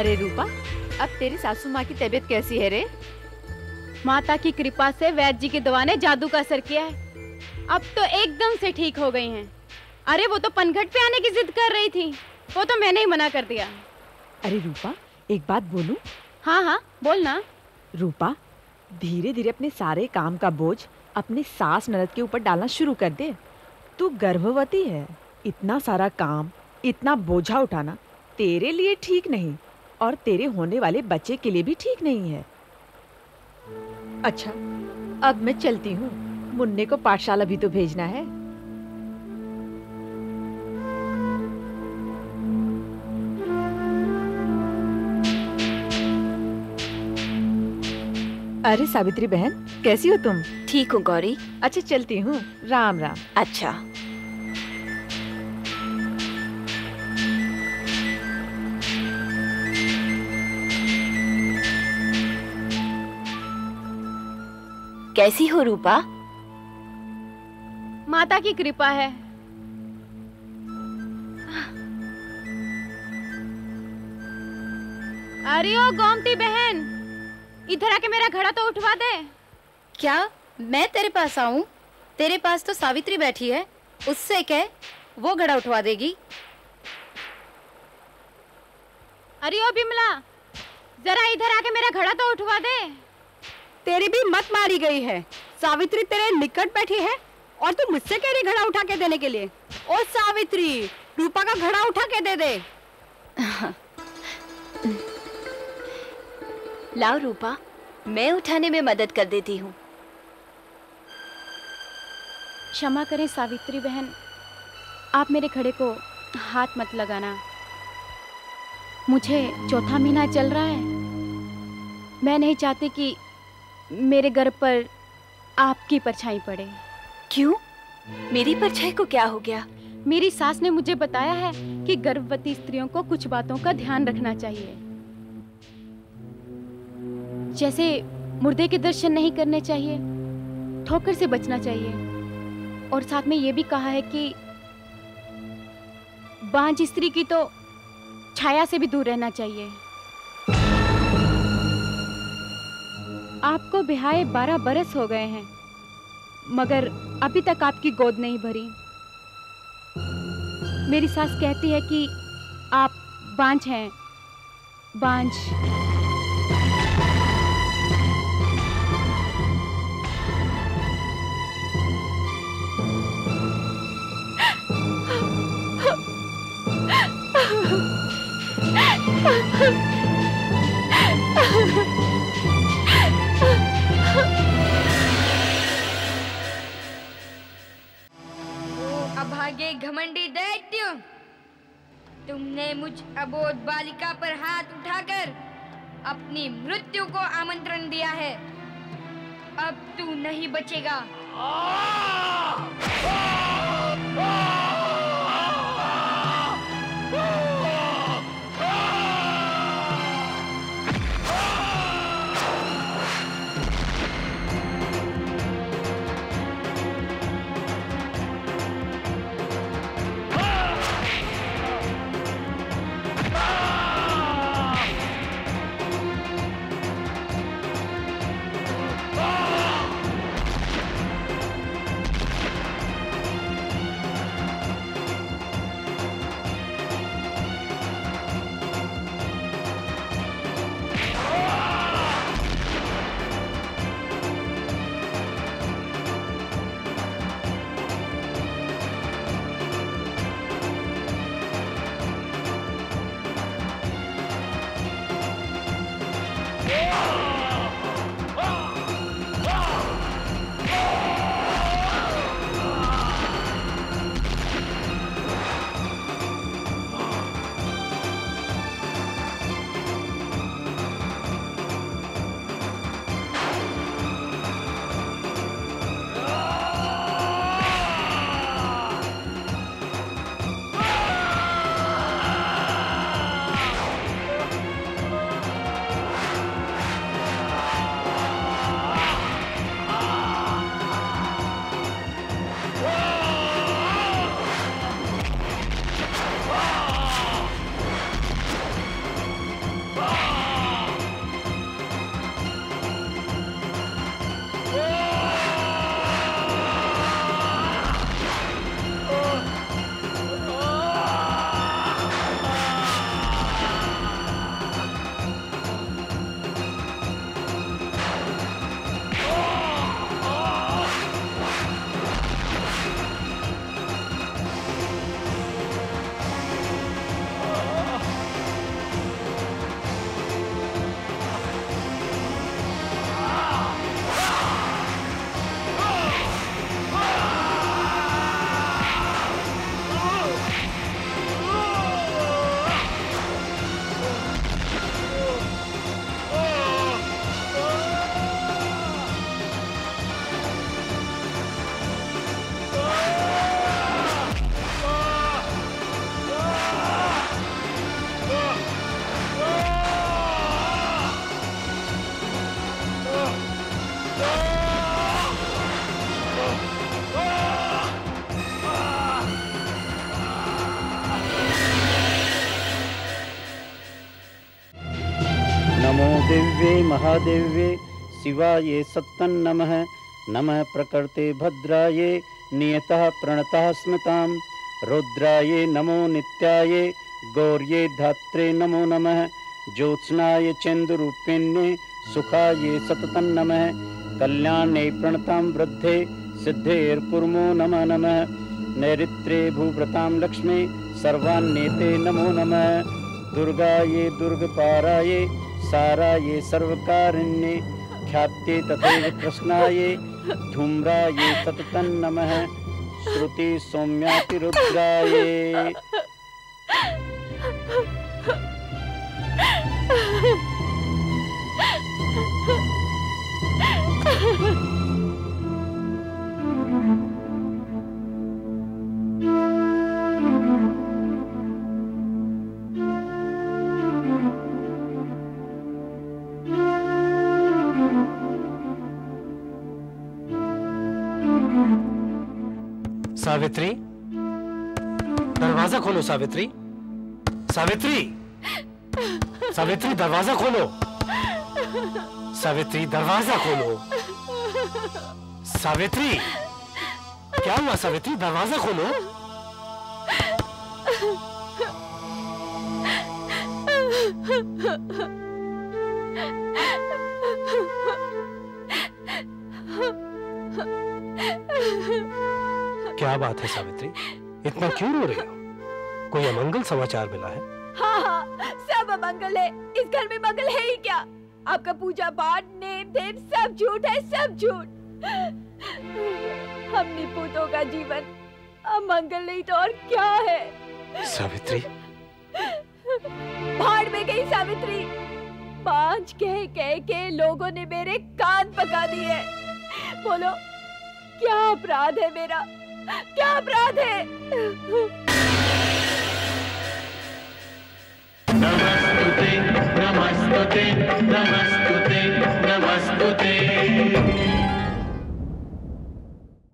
अरे रूपा, अब तेरी सासू माँ की तबीयत कैसी है रे? माता की कृपा से वैद्य जी की दवा ने जादू का असर किया है। अब तो एकदम से ठीक हो गई हैं। अरे वो तो पनघट पे आने की जिद कर रही थी, वो तो मैंने ही मना कर दिया। अरे रूपा, एक बात बोलूं? हाँ हाँ बोल ना। रूपा, धीरे धीरे अपने सारे काम का बोझ अपनी सास ननद के ऊपर डालना शुरू कर दे। तू गर्भवती है, इतना सारा काम, इतना बोझा उठाना तेरे लिए ठीक नहीं और तेरे होने वाले बच्चे के लिए भी ठीक नहीं है। अच्छा, अब मैं चलती हूँ, मुन्ने को पाठशाला भी तो भेजना है। अरे सावित्री बहन, कैसी हो तुम? ठीक हूँ गौरी। अच्छा चलती हूँ, राम राम। अच्छा। कैसी हो रूपा? माता की कृपा है। अरे ओ गोमती बहन, इधर आके मेरा घड़ा तो उठवा दे। क्या मैं तेरे पास आऊं? तेरे पास तो सावित्री बैठी है, उससे कह, वो घड़ा उठवा देगी। अरे ओ बिमला, जरा इधर आके मेरा घड़ा तो उठवा दे। तेरी भी मत मारी गई है। सावित्री तेरे निकट बैठी है और तू मुझसे कह रही घड़ा उठा के देने के लिए। ओ सावित्री, रूपा का घड़ा उठा के दे दे। लाओ रूपा, मैं उठाने में मदद कर देती हूँ। क्षमा करें सावित्री बहन, आप मेरे घड़े को हाथ मत लगाना। मुझे चौथा महीना चल रहा है। मैं नहीं चाहती कि मेरे गर्भ पर आपकी परछाई पड़े। क्यों? मेरी परछाई को क्या हो गया? मेरी सास ने मुझे बताया है कि गर्भवती स्त्रियों को कुछ बातों का ध्यान रखना चाहिए, जैसे मुर्दे के दर्शन नहीं करने चाहिए, ठोकर से बचना चाहिए, और साथ में ये भी कहा है कि बांझ स्त्री की तो छाया से भी दूर रहना चाहिए। आपको ब्याहे 12 बरस हो गए हैं, मगर अभी तक आपकी गोद नहीं भरी। मेरी सास कहती है कि आप बांझ हैं, बांझ। अभागे घमंडी दैत्य, तुमने मुझ अबोध बालिका पर हाथ उठाकर अपनी मृत्यु को आमंत्रण दिया है। अब तू नहीं बचेगा। नमो दिव्ये महादेव्ये शिवाये सत्तं नमः। नमः प्रकृते भद्राये नियतः प्रणतः स्मृतां रुद्राये नमो नित्याये गौर्ये धात्रे नमो नमः। ज्योत्स्नाय चन्द्ररूपिण्ये सुखाये सततं नमः। कल्याणे प्रणतां वृद्धे सिद्धेर्कुर्मो नमः नमः। नैऋत्ये भूव्रतां लक्ष्मी सर्वान्नेते नमो नमः। दुर्गाये दुर्गपाराये साराये सर्वकारिण्ये ख्यात्ये तथैव कृष्णाये धूम्राये सततं नमः। श्रुति सौम्यातिरुद्राये। सावित्री, दरवाजा खोलो। सावित्री, सावित्री, सावित्री दरवाजा खोलो। सावित्री दरवाजा खोलो। सावित्री, क्या हुआ? सावित्री दरवाजा खोलो। क्या बात है सावित्री, इतना क्यों रो रही हो? कोई अमंगल समाचार मिला है? हाँ हाँ, सब अमंगल है। इस घर में मंगल है ही क्या? आपका पूजा पाठ नेम देव सब झूठ है, सब झूठ। हम निपुतों का जीवन अमंगल नहीं तो और क्या है? सावित्री, भाड़ में गई सावित्री। बांझ कह कह के लोगों ने मेरे कान पका दिए। बोलो क्या अपराध है मेरा? क्या अपराध है? नमस्ते नमस्ते नमस्ते।